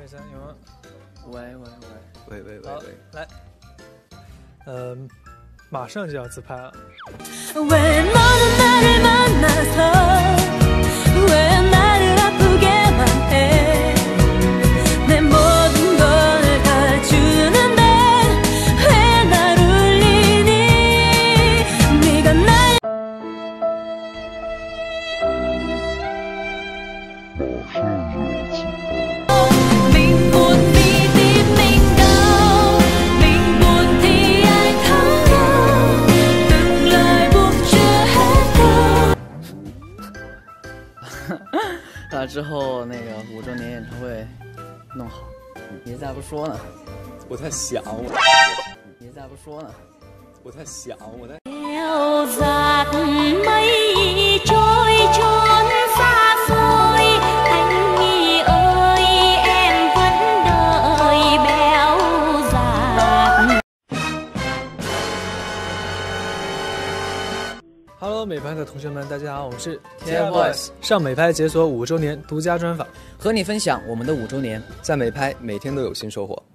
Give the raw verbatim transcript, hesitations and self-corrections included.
三，有吗？喂喂喂喂喂好， 喂， 来，呃，马上就要自拍了。 왜 너는 나를 만나서 왜 나를 아프게만 해 내 모든 걸 다 주는데 왜 날 울리니 네가 날 mình buồn vì tim mình đau mình buồn thì ai thấu nhau từng lời buộc chưa hết đâu 那之后那个五周年演唱会弄好，你再不说呢？ 我在想，我你再不说呢？ 我在想，我在。 theo dạt mây trôi trốn xa xôi anh nhi ơi em vẫn đợi béo dạt Hello，美拍的同学们，大家好，我是 TFBOYS 上美拍解锁五周年独家专访。 和你分享我们的五周年。 在美拍每天都有新收获。